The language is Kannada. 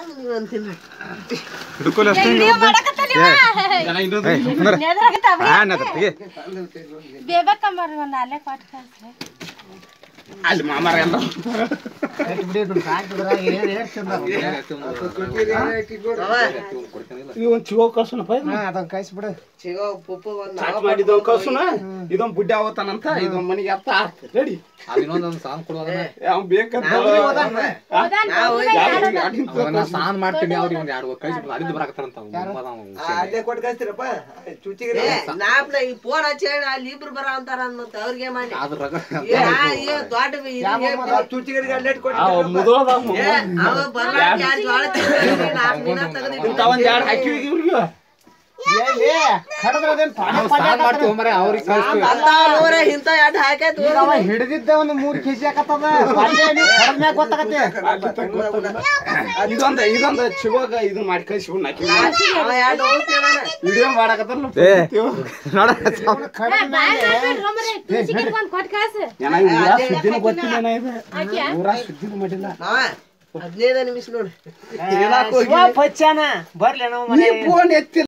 ನೀವು ಅಂತೀನಿ ಹಿಡ್ಕೊಲ್ಲ ಅಷ್ಟೇ ಬೇಬಕ್ಕಮ್ಮರ ಒಂದು ಅಲ್ಲೇ ಕೊಟ್ಟು ಕಳ್ಸ್ರಿ ಅಲ್ಲಿ ಮಾಮಾರ ಎಲ್ಲ ಒಂದು ಚಿಗೋ ಕಳ್ಸುನಪ್ಪ ಅದನ್ನ ಕಾಯಿಸ್ಬಿಡು ಚಿಗೋ ಪುಪ್ಪು ಒಂದು ಮಾಡಿದ ಕಳ್ಸುನ ಇದೊಂದು ಬುಡ್ಡಿ ಅವತ್ತಾನಂತ ಇದೊಂದು ಮನೆಗೆ ಅರ್ಥ ರೆಡಿ ಇನ್ನೊಂದೊಂದು ಸಾಂಗ್ ಕೊಡುವ ಅವ್ನು ಬೇಕಂತ ಸಾಂಗ್ ಮಾಡ್ತೀನಿ ಅವ್ರಿಗೆ ಒಂದು ಎರಡು ಕಳಿಸಿ ಅಲ್ಲಿಂದ ಬರಾಕತ್ತಾರಂತ ಅಲ್ಲೇ ಕೊಟ್ಟು ಕಳಿಸ್ತೀರಪ್ಪ ಚುಚ್ಚಿಗೆ ನಾಪ್ಲ ಈ ಫೋನ್ ಹಚ್ಚಿ ಹೇಳಿ ಅಲ್ಲಿ ಇಬ್ರು ಬರ ಅಂತಾರ ಅಂತ ಅವ್ರಿಗೆ ಮಾಡಿ ದೊಡ್ಡ ಚುಚ್ಚಿಗರಿಗೆ ಅಲ್ಲೇಟ್ ಕೊಟ್ಟು ಮುದೋದ ಅವ ಬರ್ಲಾಕ ಜ್ವಾಳ ಒಂದು ಎರಡು ಹಾಕಿ ಇವ್ರಿಗೆ ಇಂತ ಎರಡು ಹಾಕೈತಿ ಹಿಡಿದಿದ್ದ ಒಂದು 3 kg ಹಾಕತ್ತದ ಗೊತ್ತಾಗತ್ತೆ ಇದೊಂದು ಚಿಗೋಗ ಇದನ್ನ ಮಾಡಿ ಕಳಿಸ್ಬಿಡ್ ವಿಡಿಯೋ ಮಾಡಕತ್ತಲ್ಲ ಸುದ್ದಿನ ಗೊತ್ತಿಲ್ಲ ಊರ ಸುದ್ದಿನ ಮಾಡಿಲ್ಲ 15 ನಿಮಿಷ ನೋಡಿ ಬರ್ಲಿ ನಾವು ಫೋನ್ ಎತ್ತಿ